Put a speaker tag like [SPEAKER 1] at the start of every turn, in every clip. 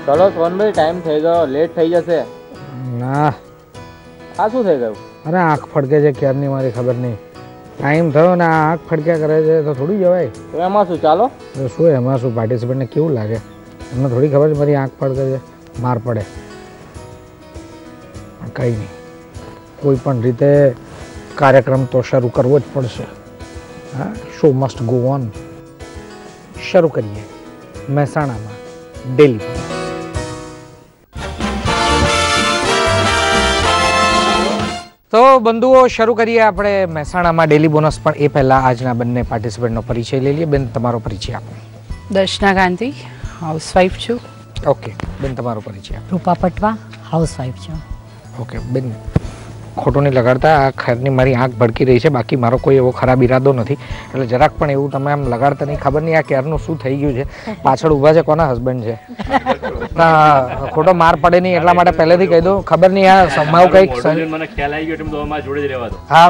[SPEAKER 1] ચલો સોનભાઈ, ટાઈમ થઈ ગયો, લેટ થઈ જશે.
[SPEAKER 2] ના,
[SPEAKER 1] આ શું થઈ ગયું?
[SPEAKER 2] અરે આંખ ફડકે છે ક્યારની, મારી ખબર નહીં. ટાઈમ થયો ને આ આંખ ફડક્યા કરે છે તો થોડી જવાય.
[SPEAKER 1] તો એમાં શું? ચાલો.
[SPEAKER 2] શું એમાં શું? પાર્ટિસિપન્ટને કેવું લાગે? એમને થોડી ખબર છે મારી આંખ ફડકે છે, માર પડે. કંઈ નહીં, કોઈ પણ રીતે કાર્યક્રમ તો શરૂ કરવો જ પડશે. હા, શો મસ્ટ ગો ઓન. શરૂ કરીએ મહેસાણામાં ડેલી. તો બંધુઓ, શરૂ કરીએ આપણે મહેસાણામાં ડેલી બોનસ. પણ એ પહેલાં આજના બંને પાર્ટિસિપન્ટનો પરિચય લઈ લઈએ. બેન, તમારો પરિચય આપો.
[SPEAKER 3] દર્શના ગાંધી, હાઉસવાઈફ છું.
[SPEAKER 2] ઓકે બેન, તમારો પરિચય આપો.
[SPEAKER 4] રૂપા પટવા, હાઉસવાઈફ છું.
[SPEAKER 2] ઓકે બેન, ખોટું નહીં લગાડતા. આ ખૈરની મારી આંખ ભડકી રહી છે, બાકી મારો કોઈ એવો ખરાબ ઈરાદો નથી. એટલે જરાક પણ એવું તમે આમ લગાડતા નહીં. ખબર નહીં આ ક્યારનું શું થઈ ગયું છે. પાછળ ઊભા છે, કોના હસબન્ડ છે? ખોટો માર પડે નહીં એટલા માટે પહેલેથી કહી દઉં. ખબર નહીં આ સમાવ કંઈક મને ખ્યાલ આવી ગયો એટલે અમારા જોડે જ રહેવા દો. હા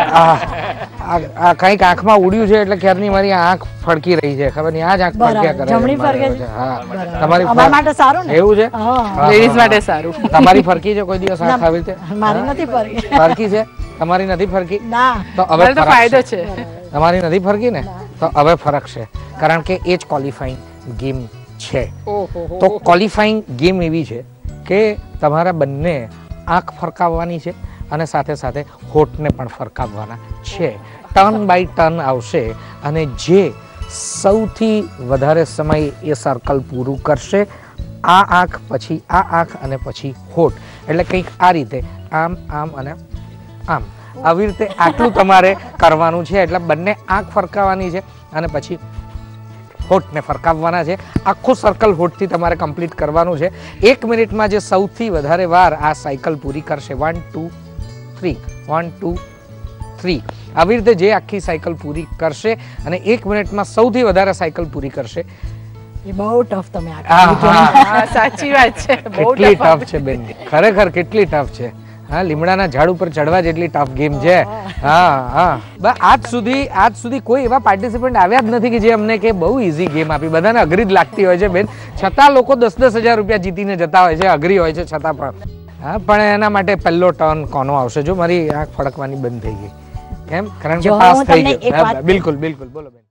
[SPEAKER 2] ના, આ કંઈક આંખમાં ઉડ્યું છે એટલે ક્યારની મારી આંખ ફડકી રહી છે. ખબર નહીં આ જ આંખ ફડક્યા કરે.
[SPEAKER 4] જમણી ફરકે છે.
[SPEAKER 2] હા, તમારી
[SPEAKER 4] અમારા માટે સારું ને?
[SPEAKER 2] એવું છે,
[SPEAKER 3] લેડીઝ માટે સારું.
[SPEAKER 2] તમારી ફરકી છે કોઈ દિવસ આંખ આવી રીતે?
[SPEAKER 4] મારી નથી ફરકી.
[SPEAKER 2] ફરકી છે તમારી? નથી ફરકી?
[SPEAKER 4] ના.
[SPEAKER 2] તો હવે
[SPEAKER 3] ફાયદો છે.
[SPEAKER 2] તમારી નથી ફરકી ને, તો હવે ફરક છે. કારણ કે એ જ ક્વોલિફાઈંગ ગેમ છે. તો ક્વોલિફાઈંગ ગેમ એવી છે કે તમારા બંને આંખ ફરકાવવાની છે અને સાથે સાથે હોઠને પણ ફરકાવવાના છે. ટર્ન બાય ટર્ન આવશે અને જે સૌથી વધારે સમય એ સર્કલ પૂરું કરશે, આ આંખ પછી આ આંખ અને પછી હોઠ, એટલે કંઈક આ રીતે આમ આમ અને આમ, આવી રીતે આટલું તમારે કરવાનું છે. એટલે બંને આંખ ફરકાવવાની છે અને પછી હોઠને ફરકાવવાના છે. આખું સર્કલ હોઠથી તમારે કમ્પ્લીટ કરવાનું છે. 1 મિનિટમાં જે સૌથી વધારે વાર આ સાયકલ પૂરી કરશે, 1 2 3 1 2 3, આવી રીતે જે આખી સાયકલ પૂરી કરશે અને 1 મિનિટમાં સૌથી વધારે સાયકલ પૂરી કરશે.
[SPEAKER 4] એ બહુ ટફ તમે
[SPEAKER 3] સાચી વાત છે.
[SPEAKER 2] કેટલી ટફ છે બેન, ખરેખર કેટલી ટફ છે. હા, લીમડાના ઝાડ ઉપર ચડવા જેટલી ટફ ગેમ છે. હા હા, આજ સુધી કોઈ એવા પાર્ટિસિપન્ટ આવ્યા જ નથી કે જે અમને કે બહુ ઈઝી ગેમ આપી. બધાને અઘરી જ લાગતી હોય છે બેન, છતાં લોકો 10-10 હજાર રૂપિયા જીતીને જતા હોય છે. અઘરી હોય છે છતાં પણ. હા, પણ એના માટે પહેલો ટર્ન કોનો આવશે? જો મારી આંખ ફડકવાની બંધ થઈ ગઈ. કેમ? કારણ કે પાસ થઈ ગયો. બિલકુલ બિલકુલ, બોલો બેન.